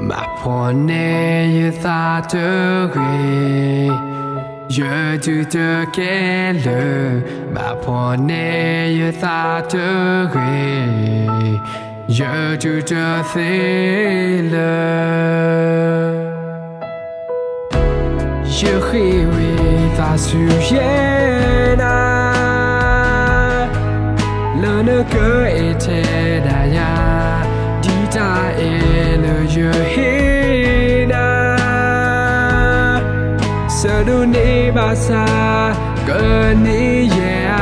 mà phone như ta trở về giờ chưa trở kể lời mà phone như ta trở về giờ chưa trở thế lời giờ khi ta suy diễn lỡ nỡ cơ e thế đại ya đi ta e lỡ giờ hi na sợ đâu ni ba sa cơ ni yeah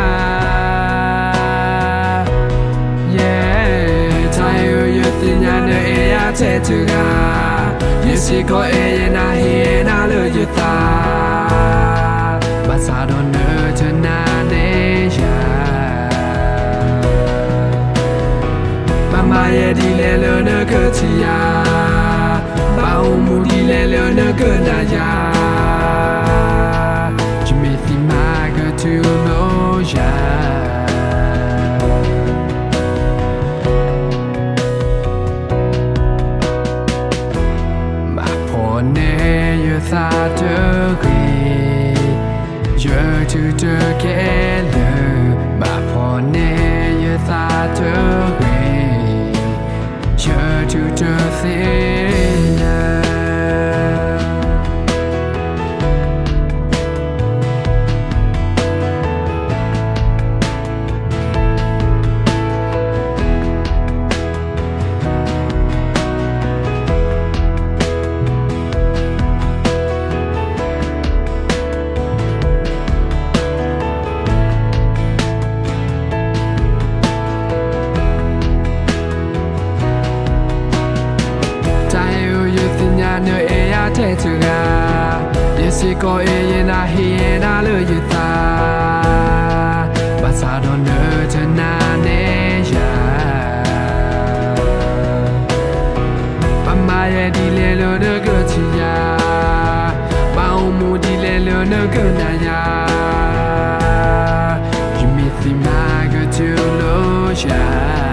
thay ơi giờ tin nhà nỡ e ya thế tu ga giờ si có e na hi na lỡ giờ ta ba sa đâu nỡ cho na ne ya Maya di le lo na cơ chia bao mu di le lo na cơ na ya chỉ biết tìm mà cơ tu lo ya mà phone như ta trở về giờ chưa trở kể lời mà phone như ta trở về to the thinner nơi e ya thế tu ga, yesi có e na hi na lỡ như ta, ba sa don nỡ cho na ne ya, ba mai đi le lỡ nỡ cơ chi ya, bao mu đi le lỡ nỡ cơ na ya, you meet the ma cơ tu lo ya.